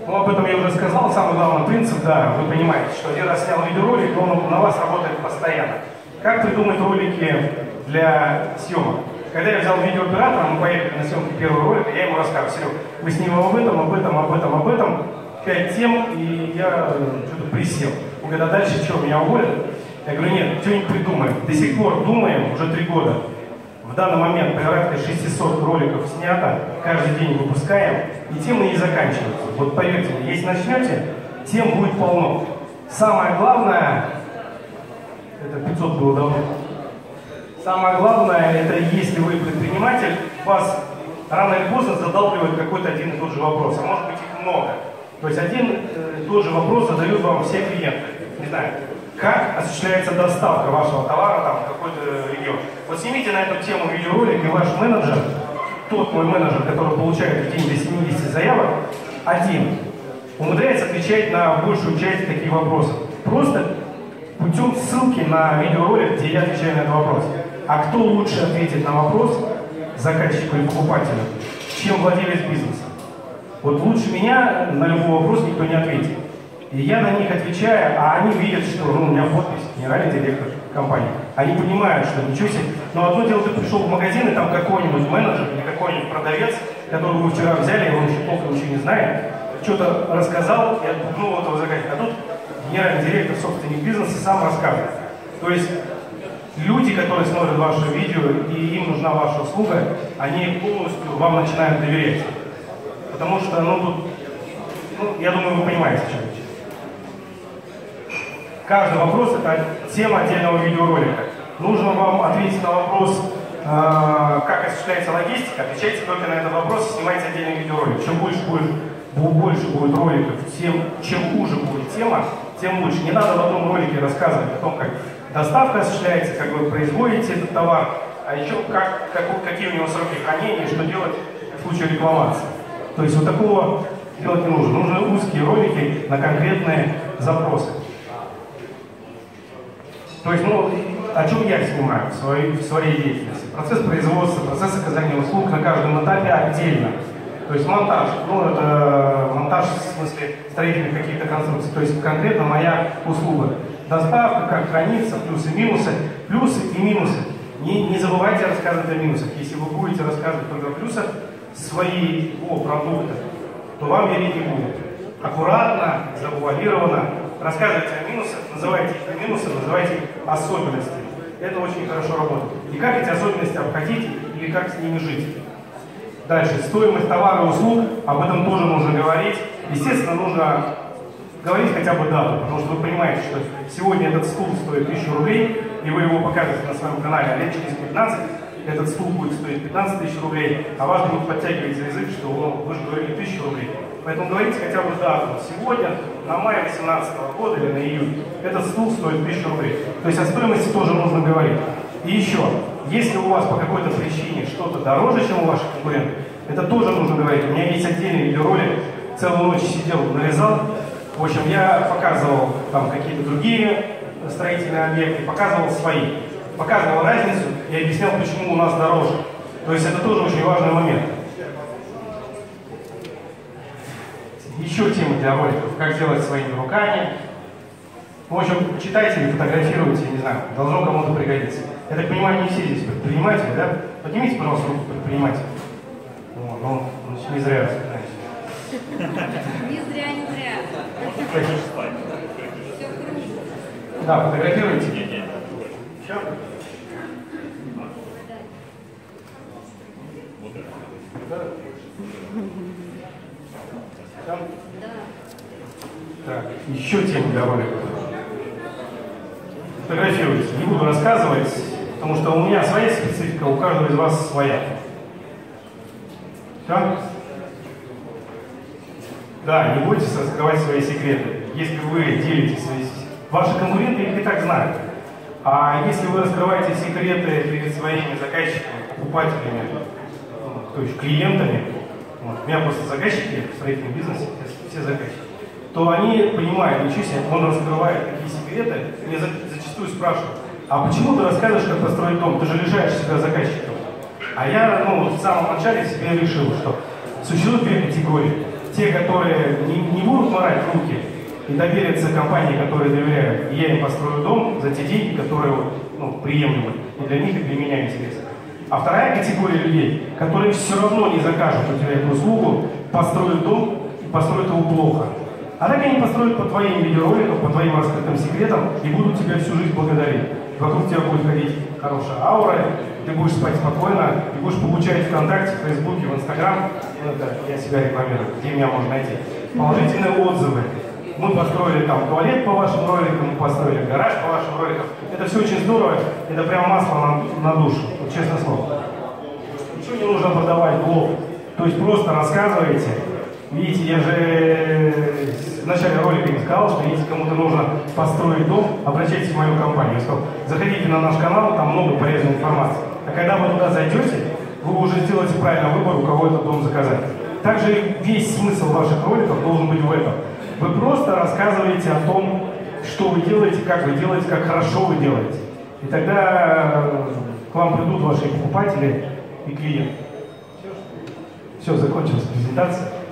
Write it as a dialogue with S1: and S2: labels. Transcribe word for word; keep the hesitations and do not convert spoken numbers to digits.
S1: Ну, об этом я уже сказал. Самый главный принцип, да, вы понимаете, что один раз снял видеоролик, он на вас работает постоянно. Как придумать ролики для съемок? Когда я взял видеооператора, мы поехали на съемки первого ролика, я ему рассказывал: Серег, мы снимем об этом, об этом, об этом, об этом, пять тем, и я что-то присел. Он говорит: а дальше что, меня уволят? Я говорю: нет, что-нибудь придумаем. До сих пор думаем, уже три года. В данный момент порядка шестисот роликов снято, каждый день выпускаем, и темы не заканчиваются. Вот поверьте мне, если начнете, тем будет полно. Самое главное, это пятьсот было давно, самое главное, это если вы предприниматель, вас рано или поздно задалбливает какой-то один и тот же вопрос, а может быть их много. То есть один и тот же вопрос задают вам все клиенты. Не знаю, как осуществляется доставка вашего товара там, в какой-то регион. Вот снимите на эту тему видеоролик, и ваш менеджер, тот мой менеджер, который получает в день до семидесяти заявок, один умудряется отвечать на большую часть таких вопросов. Просто путем ссылки на видеоролик, где я отвечаю на этот вопрос. А кто лучше ответит на вопрос заказчику или покупателю, чем владелец бизнеса? Вот лучше меня на любой вопрос никто не ответит. И я на них отвечаю, а они видят, что ну, у меня подпись, генеральный директор компании. Они понимают, что ничего себе. Но одно дело, ты пришел в магазин, и там какой-нибудь менеджер или какой-нибудь продавец, которого вы вчера взяли, и он еще толком ничего не знает, что-то рассказал и отпугнул этого заказчика. А тут генеральный директор, собственник бизнеса, сам рассказывает. То есть люди, которые смотрят ваше видео, и им нужна ваша услуга, они полностью вам начинают доверять. Потому что, ну, тут, ну, я думаю, вы понимаете, о чем речь. Каждый вопрос – это тема отдельного видеоролика. Нужно вам ответить на вопрос, э, как осуществляется логистика, отвечайте только на этот вопрос и снимайте отдельный видеоролик. Чем больше будет, больше будет роликов, тем, чем хуже будет тема, тем лучше. Не надо в одном ролике рассказывать о том, как доставка осуществляется, как вы производите этот товар, а еще как, как, какие у него сроки хранения, что делать в случае рекламации. То есть вот такого делать не нужно. Нужны узкие ролики на конкретные запросы. То есть, ну, о чем я снимаю в своей, в своей деятельности? Процесс производства, процесс оказания услуг на каждом этапе отдельно. То есть монтаж, ну, это монтаж в смысле строительных каких-то конструкций. То есть конкретно моя услуга. Доставка, как хранится, плюсы и минусы. Плюсы и минусы. Не, не забывайте рассказывать о минусах. Если вы будете рассказывать только о плюсах своего продукта, то вам верить не будут. Аккуратно, завуалированно рассказывайте о минусах, называйте их не минусы, называйте их особенностями. Это очень хорошо работает. И как эти особенности обходить или как с ними жить. Дальше, стоимость товара и услуг, об этом тоже нужно говорить. Естественно, нужно говорить хотя бы дату, потому что вы понимаете, что сегодня этот стул стоит тысячу рублей, и вы его покажете на своем канале, а лет через пятнадцать этот стул будет стоить пятнадцать тысяч рублей, а вас будут подтягивать за язык, что ну, вы же говорили тысячу рублей. Поэтому говорите хотя бы дату. Сегодня, на май две тысячи восемнадцатого года или на июнь, этот стул стоит тысячу рублей. То есть о стоимости тоже нужно говорить. И еще, если у вас по какой-то причине что-то дороже, чем у ваших конкурентов, это тоже нужно говорить. У меня есть отдельный видеоролик, целую ночь сидел, нарезал. В общем, я показывал там какие-то другие строительные объекты, показывал свои. Показывал разницу и объяснял, почему у нас дороже. То есть это тоже очень важный момент. Еще темы для роликов. Как делать своими руками. В общем, читайте или фотографируйте, не знаю, должно кому-то пригодиться. Я так понимаю, не все здесь предприниматели, да? Поднимите, пожалуйста, руку предпринимателя. О, ну, не зря знаете.
S2: Не зря, не зря. Все круто.
S1: Да, фотографируйте. Все? Да. Все?
S2: Да.
S1: Так, еще тему для роликов. Фотографируйте. Не буду рассказывать, потому что у меня своя специфика, у каждого из вас своя. Все? Да, не бойтесь раскрывать свои секреты. Если вы делитесь свои секреты, ваши конкуренты их и так знают. А если вы раскрываете секреты перед своими заказчиками, покупателями, то есть клиентами, вот, у меня просто заказчики в строительном бизнесе, все заказчики, то они понимают, ничего себе, он раскрывает такие секреты, мне зачастую спрашивают, а почему ты рассказываешь, как построить дом, ты же лишаешь себя заказчиков. А я ну, в самом начале себе решил, что существует две категории. те, которые не, не будут морать руки и доверятся компании, которые доверяют, и я им построю дом за те деньги, которые ну, приемлемы и для них, и для меня интересны. А вторая категория людей, которые все равно не закажут у тебя эту услугу, построят дом и построят его плохо. А так они построят по твоим видеороликам, по твоим раскрытым секретам и будут тебя всю жизнь благодарить. Вокруг тебя будет ходить хорошая аура, ты будешь спать спокойно, и будешь получать ВКонтакте, в Фейсбуке, в Инстаграм, это я себя рекламирую, где меня можно найти, положительные отзывы. Мы построили там туалет по вашим роликам, мы построили гараж по вашим роликам. Это все очень здорово, это прям масло на, на душу, вот честное слово. Ничего не нужно продавать блог, то есть просто рассказывайте. Видите, я же в начале ролика им сказал, что если кому-то нужно построить дом, обращайтесь в мою компанию. Я сказал, заходите на наш канал, там много полезной информации. А когда вы туда зайдете, вы уже сделаете правильный выбор, у кого этот дом заказать. Также весь смысл ваших роликов должен быть в этом. Вы просто рассказываете о том, что вы делаете, как вы делаете, как хорошо вы делаете. И тогда к вам придут ваши покупатели и клиенты. Все, закончилась презентация.